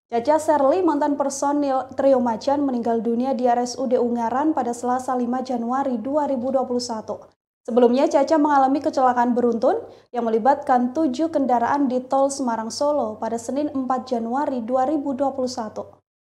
Caca Sherly, mantan personil Trio Macan, meninggal dunia di RSUD Ungaran pada Selasa 5 Januari 2021. Sebelumnya, Caca mengalami kecelakaan beruntun yang melibatkan 7 kendaraan di Tol Semarang-Solo pada Senin 4 Januari 2021.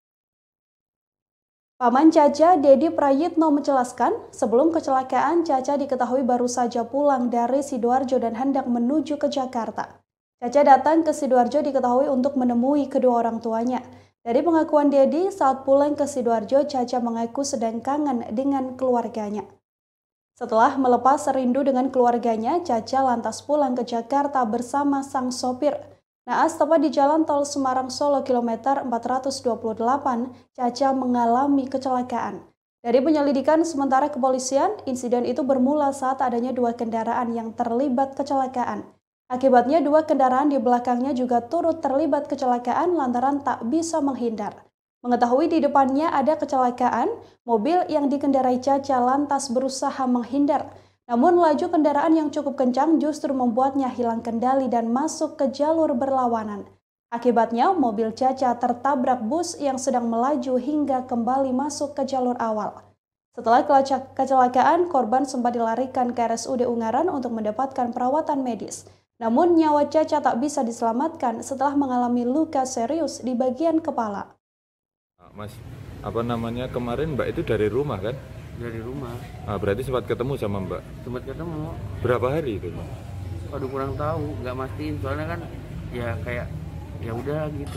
Paman Caca, Dedi Prayitno, menjelaskan, sebelum kecelakaan, Caca diketahui baru saja pulang dari Sidoarjo dan hendak menuju ke Jakarta. Caca datang ke Sidoarjo diketahui untuk menemui kedua orang tuanya. Dari pengakuan Dedi, saat pulang ke Sidoarjo, Caca mengaku sedang kangen dengan keluarganya. Setelah melepas rindu dengan keluarganya, Caca lantas pulang ke Jakarta bersama sang sopir. Naas tepat di Jalan Tol Semarang-Solo kilometer 428, Caca mengalami kecelakaan. Dari penyelidikan sementara kepolisian, insiden itu bermula saat adanya 2 kendaraan yang terlibat kecelakaan. Akibatnya 2 kendaraan di belakangnya juga turut terlibat kecelakaan lantaran tak bisa menghindar. Mengetahui di depannya ada kecelakaan, mobil yang dikendarai Caca lantas berusaha menghindar. Namun laju kendaraan yang cukup kencang justru membuatnya hilang kendali dan masuk ke jalur berlawanan. Akibatnya mobil Caca tertabrak bus yang sedang melaju hingga kembali masuk ke jalur awal. Setelah kecelakaan, korban sempat dilarikan ke RSUD Ungaran untuk mendapatkan perawatan medis. Namun nyawa Caca tak bisa diselamatkan setelah mengalami luka serius di bagian kepala. Mas, kemarin Mbak itu dari rumah kan? Dari rumah. Berarti sempat ketemu sama Mbak? Sempat ketemu. Berapa hari itu? Aduh, kurang tahu, nggak mastiin soalnya kan ya kayak ya udah gitu.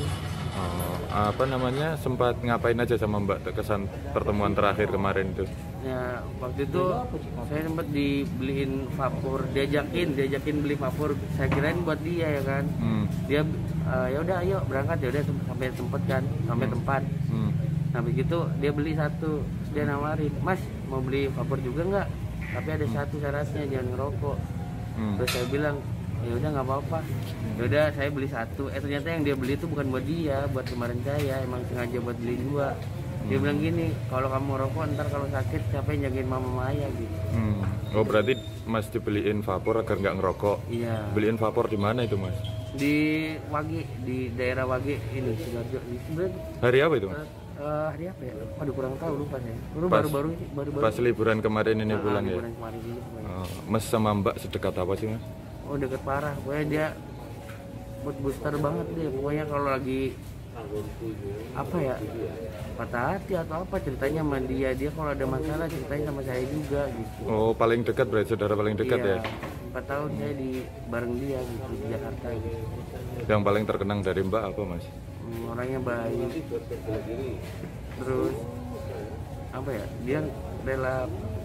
Sempat ngapain aja sama Mbak kesan pertemuan terakhir kemarin itu? Ya waktu itu saya sempat dibeliin vapor, diajakin beli vapor. Saya kirain buat dia ya kan. Dia ya udah ayo berangkat, ya udah sampai tempat kan, sampai tempat. Nah begitu dia beli satu, terus dia nawarin, Mas mau beli vapor juga nggak? Tapi ada satu syaratnya, jangan ngerokok. Terus saya bilang ya udah nggak apa-apa. Ya udah saya beli satu. Ternyata yang dia beli itu bukan buat dia, buat kemarin saya, emang sengaja buat beli 2. Dia bilang gini, kalau kamu rokok ntar kalau sakit siapa yang jagain mama Maya gitu. Oh berarti Mas dibeliin vapor agar nggak ngerokok? Iya. Beliin vapor di mana itu Mas? Di Wage, di daerah Wage ini Sidoarjo. Hari apa itu Mas? Hari apa ya? Aduh kurang tahu, lupa saya. Baru. Pas liburan kemarin ini pulang ya? Liburan kemarin ini. Mas sama Mbak sedekat apa sih Mas? Oh deket parah, pokoknya dia buat booster banget dia. Pokoknya kalau lagi apa ya, patah hati atau apa ceritanya sama dia kalau ada masalah ceritanya sama saya juga gitu. Oh paling dekat berarti saudara paling dekat iya, ya? 4 tahun saya di bareng dia gitu di Jakarta gitu. Yang paling terkenang dari Mbak apa Mas? Orangnya baik, terus apa ya, dia rela,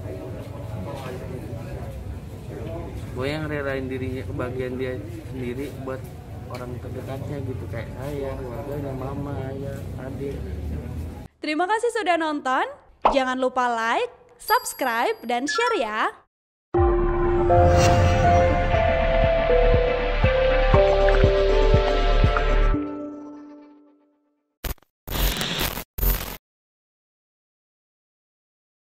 gue yang relain dirinya, kebahagiaan dia sendiri buat orang terdekatnya gitu, kayak saya, keluarganya, mama, ayah, adik. Terima kasih sudah nonton, jangan lupa like, subscribe, dan share ya.